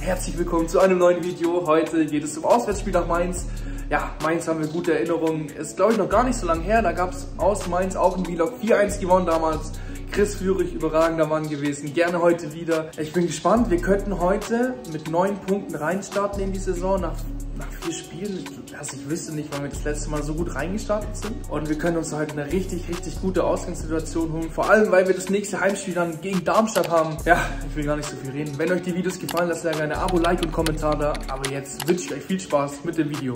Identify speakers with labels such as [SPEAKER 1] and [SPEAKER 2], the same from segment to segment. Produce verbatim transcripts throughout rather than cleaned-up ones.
[SPEAKER 1] herzlich willkommen zu einem neuen Video. Heute geht es zum Auswärtsspiel nach Mainz. Ja, Mainz haben wir gute Erinnerungen. Ist, glaube ich, noch gar nicht so lange her. Da gab es aus Mainz auch ein Vlog. vier eins gewonnen damals. Chris Führig, überragender Mann gewesen. Gerne heute wieder. Ich bin gespannt. Wir könnten heute mit neun Punkten reinstarten in die Saison. Nach, nach vier Spielen. Also ich wüsste nicht, wann wir das letzte Mal so gut reingestartet sind. Und wir können uns heute eine richtig, richtig gute Ausgangssituation holen. Vor allem, weil wir das nächste Heimspiel dann gegen Darmstadt haben. Ja, ich will gar nicht so viel reden. Wenn euch die Videos gefallen, lasst gerne ein Abo, Like und Kommentar da. Aber jetzt wünsche ich euch viel Spaß mit dem Video.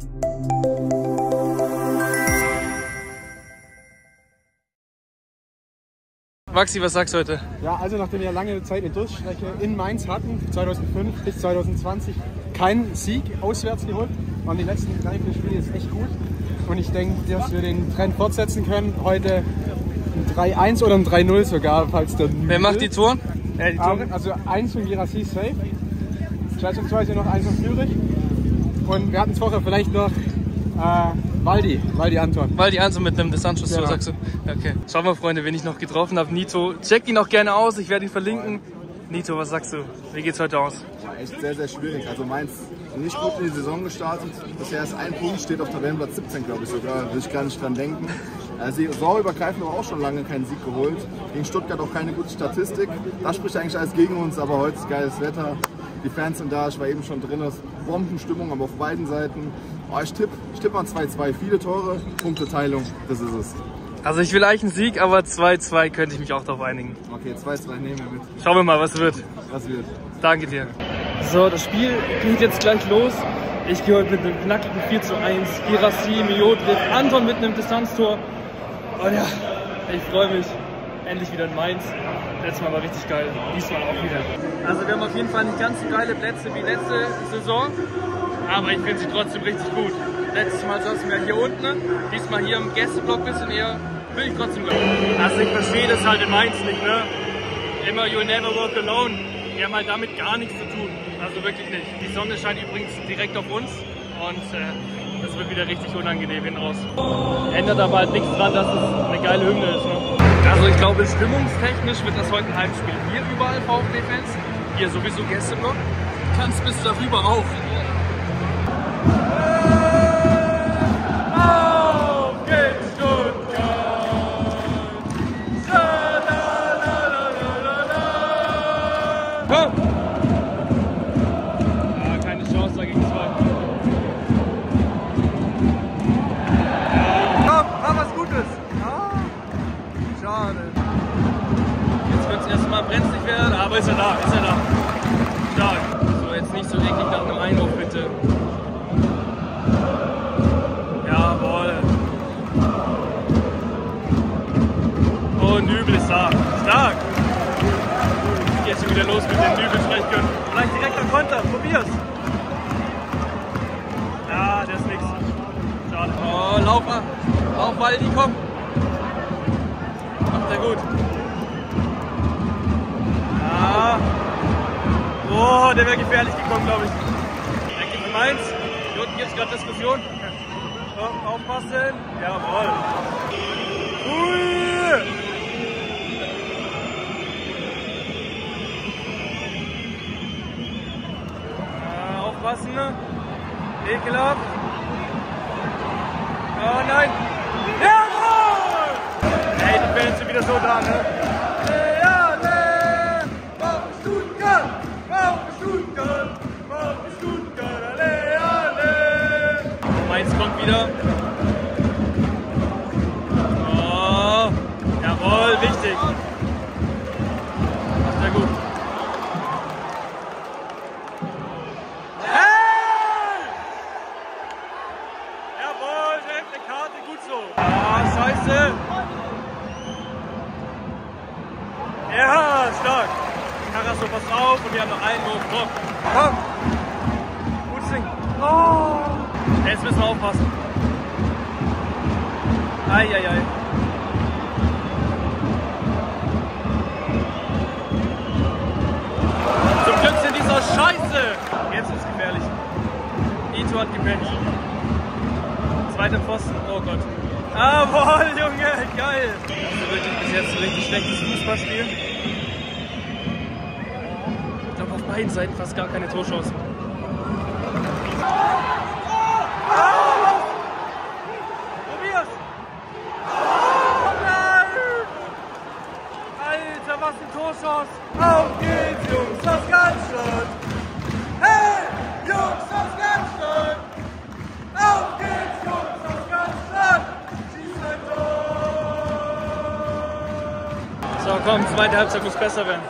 [SPEAKER 1] Maxi, was sagst du heute?
[SPEAKER 2] Ja, also nachdem wir lange Zeit eine Durchstrecke in Mainz hatten, zweitausendfünf bis zweitausendzwanzig, keinen Sieg auswärts geholt, waren die letzten drei, vier Spiele jetzt echt gut. Und ich denke, dass wir den Trend fortsetzen können. Heute ein drei eins oder ein drei null sogar, falls der...
[SPEAKER 1] Wer macht die Tore?
[SPEAKER 2] Ja, die Tore. Also eins von Girassi safe, schätzungsweise noch eins von Führig. Und wir hatten es vorher vielleicht noch äh, Waldi, Waldi Anton.
[SPEAKER 1] Waldi Anton mit einem Distanzschuss,
[SPEAKER 2] genau.
[SPEAKER 1] So sagst du? Okay. Schauen wir, Freunde, wen ich noch getroffen habe. Nito, checkt ihn auch gerne aus, ich werde ihn verlinken. Nito, was sagst du? Wie geht's heute aus?
[SPEAKER 3] War echt sehr, sehr schwierig. Also Mainz nicht gut in die Saison gestartet. Bisher ist ein Punkt, steht auf Tabellenplatz siebzehn, glaube ich sogar. Will ich gar nicht dran denken. Also saisonübergreifend aber auch schon lange keinen Sieg geholt. Gegen Stuttgart auch keine gute Statistik. Da spricht eigentlich alles gegen uns, aber heute ist geiles Wetter. Die Fans sind da, ich war eben schon drin. Bombenstimmung, aber auf beiden Seiten. Oh, ich tippe ich tipp mal zwei zwei. Viele Tore, Punkteteilung, das ist es.
[SPEAKER 1] Also ich will eigentlich einen Sieg, aber zwei zwei könnte ich mich auch darauf einigen.
[SPEAKER 3] Okay, zwei zwei nehmen wir mit.
[SPEAKER 1] Schauen wir mal, was wird.
[SPEAKER 3] Was wird.
[SPEAKER 1] Danke dir. So, das Spiel geht jetzt gleich los. Ich gehe heute mit einem knackigen vier zu eins. Girassi, Miodriv, Anton mit einem Distanztor. Und ja, ich freue mich. Endlich wieder in Mainz. Letztes Mal war richtig geil. Diesmal auch wieder. Also wir haben auf jeden Fall nicht ganz so geile Plätze wie letzte Saison. Aber ich finde sie trotzdem richtig gut. Letztes Mal saßen wir hier unten. Diesmal hier im Gästeblock ein bisschen eher. Will ich trotzdem glauben. Also ich verstehe das halt in Mainz nicht, ne? Immer you'll never walk alone. Wir haben halt damit gar nichts zu tun. Also wirklich nicht. Die Sonne scheint übrigens direkt auf uns. Und äh, das wird wieder richtig unangenehm hin raus. Ändert aber halt nichts dran, dass es eine geile Hymne ist, ne? Also ich glaube, stimmungstechnisch wird das heute ein Heimspiel. Hier überall VfB-Fans. Hier sowieso Gästeblock. Kannst bis darüber auch. Aber ist er da, ist er da. Stark. So, jetzt nicht so eklig nach einem Einwurf, bitte. Jawohl. Und Nübel ist da. Stark. Geht schon wieder los mit dem Nübel-Sprechgön. Vielleicht direkt am Konter, probier's. Ja, der ist nix. Schade. Oh, lauf, lauf, Waldi, komm. Macht er gut. Ah. Oh, der wäre gefährlich gekommen, glaube ich. Ecke für Mainz. Hier unten gibt es gerade Diskussion. Oh, aufpassen. Jawohl. Ui. Ah, aufpassen. Ekelhaft. Oh nein. Jawohl! Ey, die Fans sind wieder so da, ne? Mainz kommt wieder. Oh, jawohl, wichtig. Macht er gut. Hey! Jawohl, gelbe Karte, gut so. Ah, scheiße. Ja, stark. Karasso, pass auf und wir haben noch einen Wurf. Komm. Komm. Gut Ding. Oh. Jetzt müssen wir aufpassen. Eieiei. Zum Glück sind die so scheiße. Jetzt ist es gefährlich. Ito hat gepennt. Zweiter Pfosten. Oh Gott. Jawohl, Junge. Geil. Das ist wirklich bis jetzt ein richtig schlechtes Fußballspiel. Ich glaube, auf beiden Seiten fast gar keine Torchancen. Probier's! Alter, was eine Torchance! Auf geht's, Jungs, aus Cannstatt! Hey, Jungs aus Cannstatt! Auf geht's, Jungs aus Cannstatt! Schießt ein Tor! So, komm, zweite Halbzeit muss besser werden.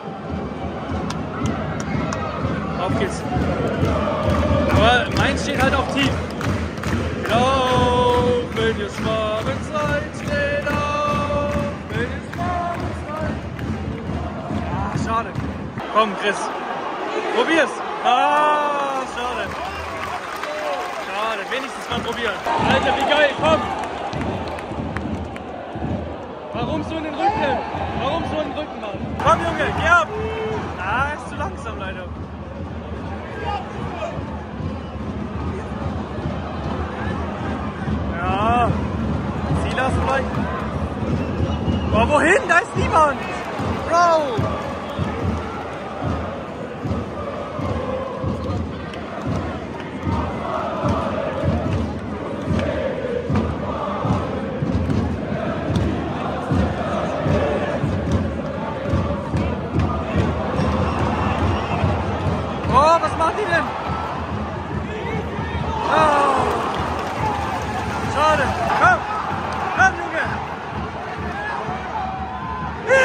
[SPEAKER 1] Auf geht's. Aber Mainz steht halt auch tief. Lauf, wenn ihr Schwaben seid, steht auf, wenn ihr Schwaben seid. Ah, schade. Komm, Chris. Probier's. Ah, schade. Schade, wenigstens mal probieren. Alter, wie geil, komm. Warum so in den Rücken? Warum so in den Rücken, Mann? Komm, Junge, geh ab. Ah, ist zu langsam, leider. Ja, Silas vielleicht. Oh, wohin? Da ist niemand! Bro! Oh, was macht die denn? Oh! Schade. Komm! Komm, Junge! Ja!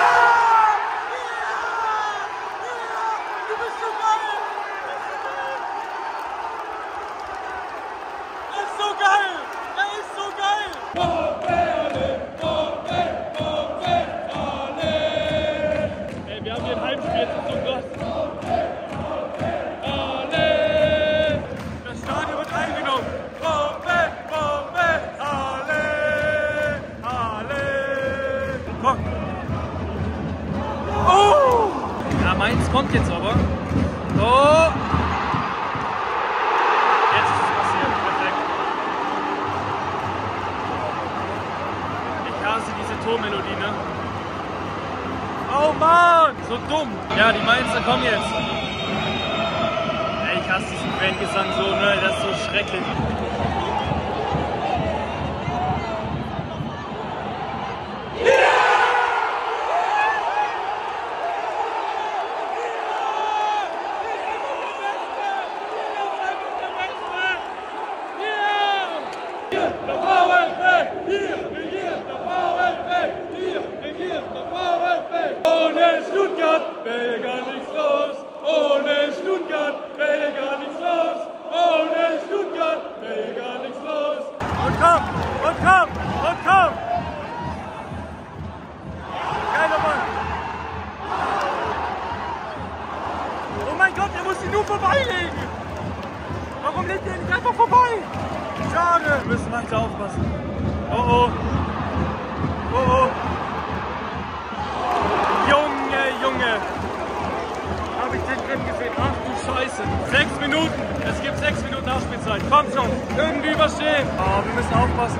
[SPEAKER 1] Du bist so geil! Er ist so geil! Er ist so geil! Ey, wir haben hier ein Heimspiel, jetzt ist so krass. Das Stadion wird eingenommen. Komm. Oh! Ja, Mainz kommt jetzt aber. Oh! Jetzt ist es passiert. Perfekt. Ich hasse diese Tormelodie, ne? Oh Mann! So dumm. Ja, die Mainzer kommen jetzt. Ey, ich hasse diesen Fangesang so, ne? Das ist so schrecklich. Ohne Stuttgart wäre gar nichts los. Ohne Stuttgart wäre gar nichts los. Ohne Stuttgart wäre gar nichts los. Und komm, und komm, und komm. Geiler Mann. Oh mein Gott, er muss ihn nur vorbeilegen. Warum legt er nicht einfach vorbei? Schade. Wir müssen weiter aufpassen. Oh oh. Oh oh. Junge, Junge. Hab ich den drin gesehen? Ach du Scheiße. Sechs Minuten. Es gibt sechs Minuten Nachspielzeit. Komm schon. Irgendwie überstehen. Oh, wir müssen aufpassen.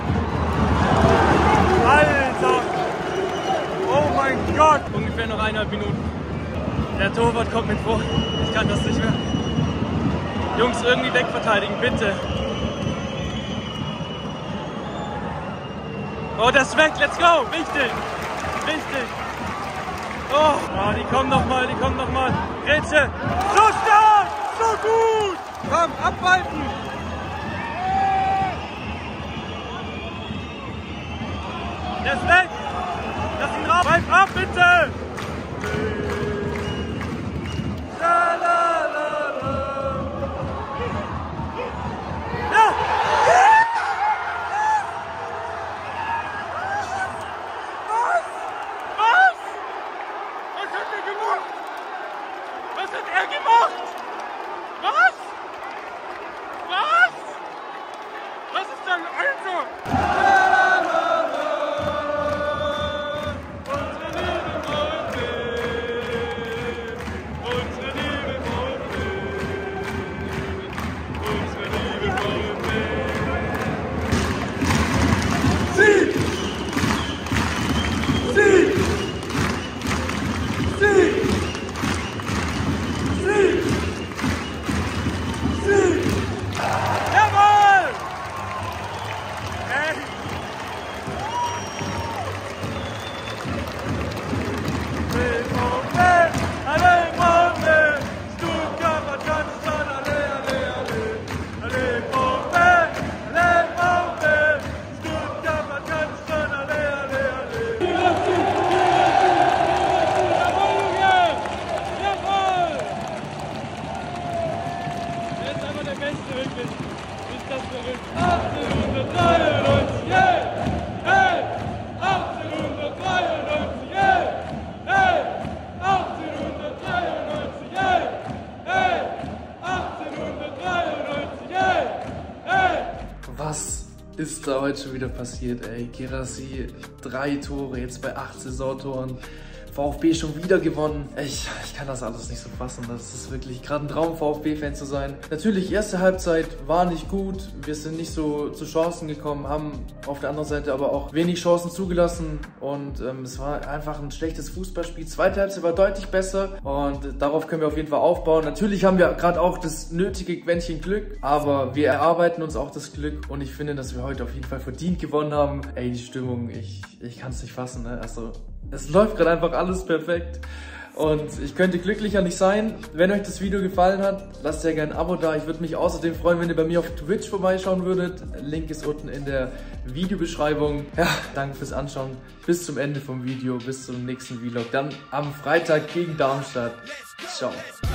[SPEAKER 1] Alter. Oh mein Gott. Ungefähr noch eineinhalb Minuten. Der Torwart kommt mit vor. Ich kann das nicht mehr. Jungs, irgendwie wegverteidigen, bitte. Oh, das ist weg. Let's go. Wichtig. Wichtig. Oh, oh, die kommen noch mal, die kommen noch mal. Grätsche. So stark. So gut. Komm, abwalten. Der ist weg. Lass ihn raus. Bleib ab, bitte. La, la, la, la. Ja. Was? Was? Was hat er gemacht? Was hat er gemacht? Was? Was? Was ist denn also? Unsere Liebe ist da heute schon wieder passiert, ey. Guirassy, drei Tore, jetzt bei acht Saisontoren. VfB schon wieder gewonnen. Ich, ich kann das alles nicht so fassen. Das ist wirklich gerade ein Traum, VfB-Fan zu sein. Natürlich, erste Halbzeit war nicht gut. Wir sind nicht so zu Chancen gekommen, haben auf der anderen Seite aber auch wenig Chancen zugelassen. Und ähm, es war einfach ein schlechtes Fußballspiel. Zweite Halbzeit war deutlich besser und äh, darauf können wir auf jeden Fall aufbauen. Natürlich haben wir gerade auch das nötige Quäntchen Glück, aber wir erarbeiten uns auch das Glück und ich finde, dass wir heute auf jeden Fall verdient gewonnen haben. Ey, die Stimmung, ich, ich kann es nicht fassen, ne? Also, es läuft gerade einfach alles perfekt und ich könnte glücklicher nicht sein. Wenn euch das Video gefallen hat, lasst ja gerne ein Abo da. Ich würde mich außerdem freuen, wenn ihr bei mir auf Twitch vorbeischauen würdet. Link ist unten in der Videobeschreibung. Ja, danke fürs Anschauen. Bis zum Ende vom Video, bis zum nächsten Vlog. Dann am Freitag gegen Darmstadt. Ciao.